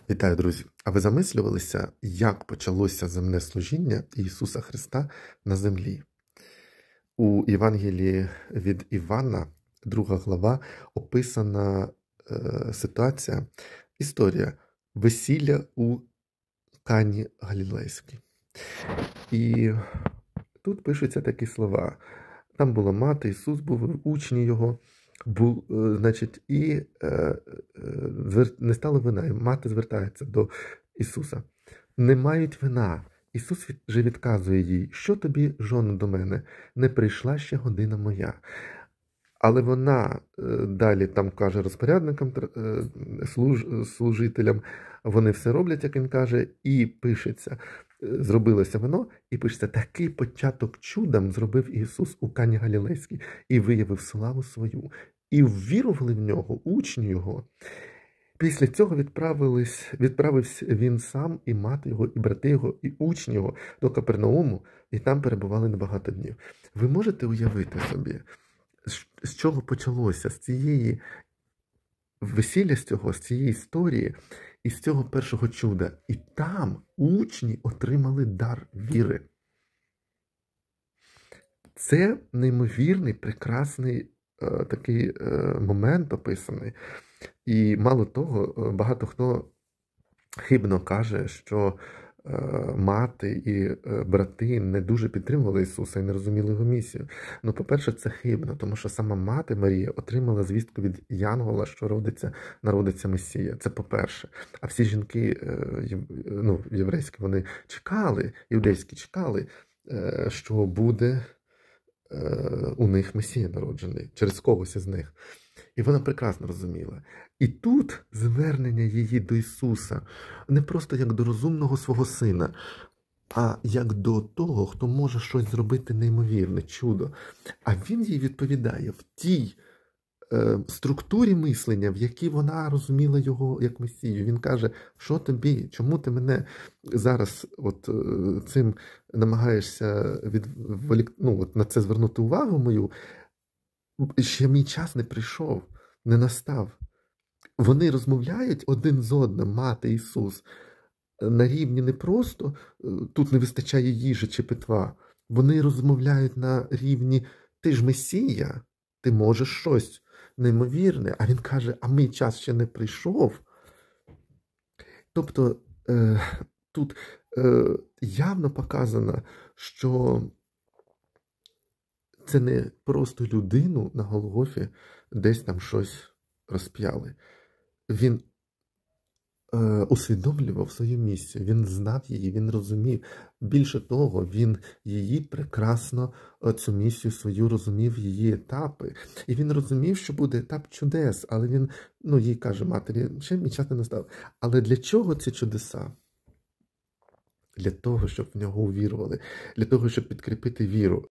Вітаю, друзі! А ви замислювалися, як почалося земне служіння Ісуса Христа на землі? У Євангелії від Івана, 2 глава, описана ситуація, історія весілля у Кані Галілейській. І тут пишуться такі слова. Там була мати, Ісус був, учні його, не стало вина, і мати звертається до Ісуса. Не мають вина. Ісус же відказує їй, що тобі, жоно, до мене, не прийшла ще година моя. Але вона далі там каже розпорядникам, служителям, вони все роблять, як він каже, і пишеться, зробилося вино, і пишеться, такий початок чудом зробив Ісус у Кані Галілейській і виявив славу свою. І ввірували в нього учні його. Після цього відправився він сам, і мати його, і брати його, і учні його до Капернауму, і там перебували на багато днів. Ви можете уявити собі, з чого почалося, з цієї весілля, з цієї історії, і з цього першого чуда. І там учні отримали дар віри. Це неймовірний, прекрасний такий момент описаний. І мало того, багато хто хибно каже, що мати і брати не дуже підтримували Ісуса і не розуміли його місію. Ну, по-перше, це хибно, тому що сама мати Марія отримала звістку від Янгола, що народиться Месія. Це по-перше. А всі жінки, єврейські, вони чекали, іудейські чекали, що буде у них Месія народжений, через когось із них. І вона прекрасно розуміла. І тут звернення її до Ісуса не просто як до розумного свого сина, а як до того, хто може щось зробити неймовірне, чудо. А він їй відповідає в тій структурі мислення, в якій вона розуміла його як Месію. Він каже, що тобі, чому ти мене зараз цим намагаєшся на це звернути увагу мою? Ще мій час не прийшов, не настав. Вони розмовляють один з одним, мати Ісус, на рівні не просто тут не вистачає їжі чи питва. Вони розмовляють на рівні ти ж Месія, ти можеш щось неймовірне. А він каже, а мій час ще не прийшов. Тобто тут явно показано, що це не просто людину на Голгофі десь там щось розп'яли. Він усвідомлював свою місію, він знав її, він розумів. Більше того, він її прекрасно, цю місію свою розумів, її етапи. І він розумів, що буде етап чудес, але він, їй каже матері, ще мій час не настав. Але для чого ці чудеса? Для того, щоб в нього увірували, для того, щоб підкріпити віру.